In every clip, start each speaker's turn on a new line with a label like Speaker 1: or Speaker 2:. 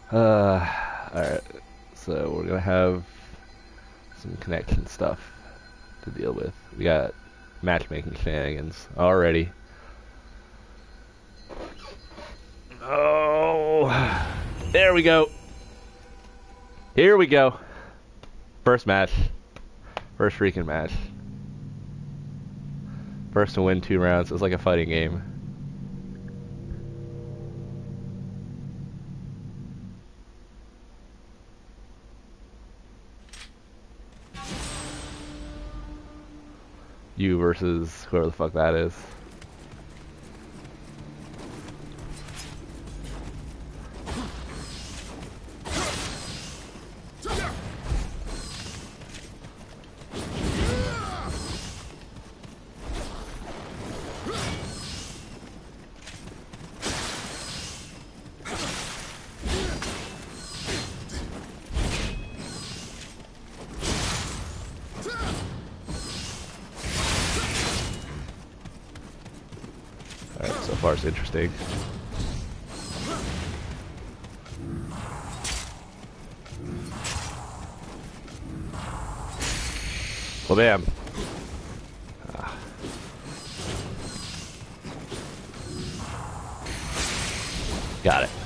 Speaker 1: Alright. So we're gonna have some connection stuff to deal with. We got matchmaking shenanigans already. Oh, there we go. Here we go. First match. First freaking match. First to win 2 rounds. It's like a fighting game. You versus whoever the fuck that is. So far it's interesting. Well, bam. Got it.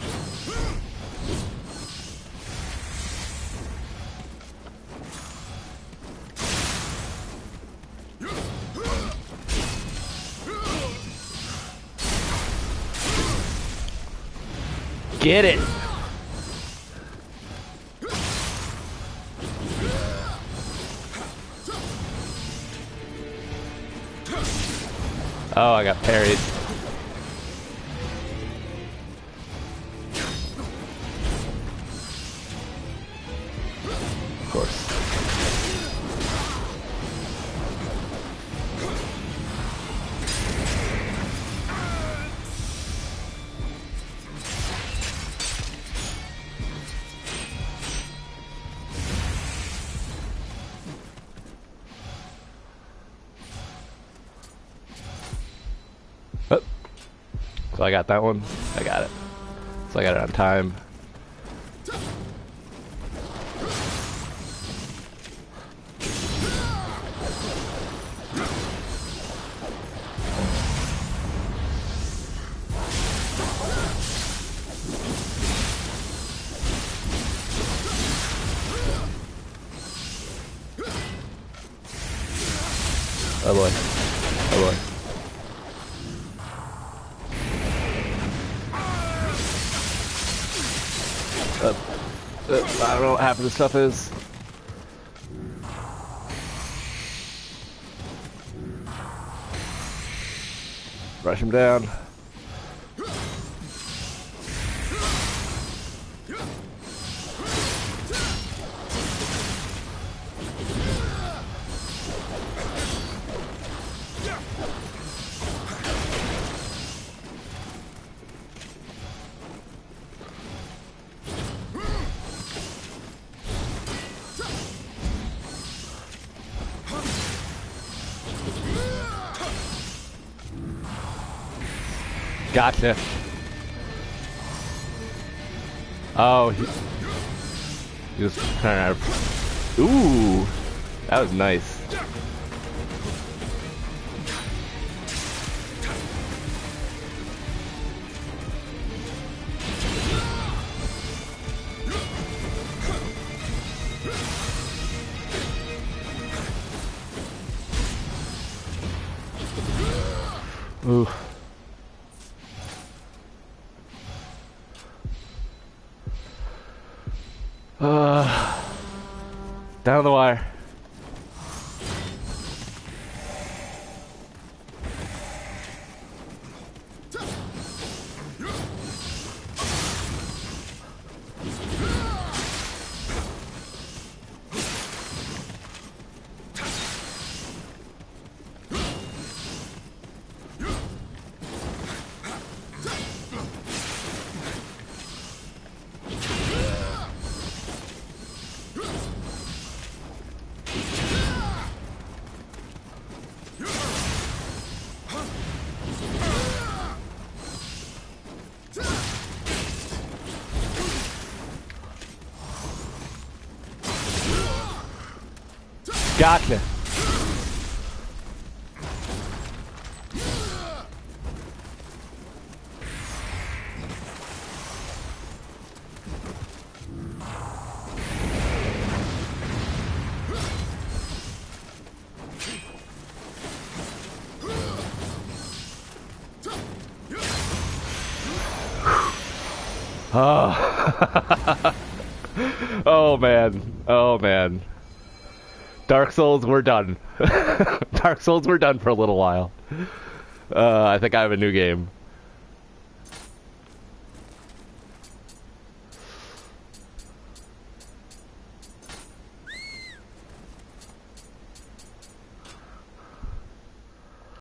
Speaker 1: Get it! Oh, I got parried. Of course. Oh. So I got that one. I got it. So I got it on time. Oh boy. Oh boy. I don't know what half of this stuff is. Rush him down. Gotcha. Oh, he was trying to... Ooh, that was nice. Ooh. Down the wire. Gotcha. Oh. Oh man. Oh man. Dark Souls, we're done. Dark Souls, we're done for a little while. I think I have a new game.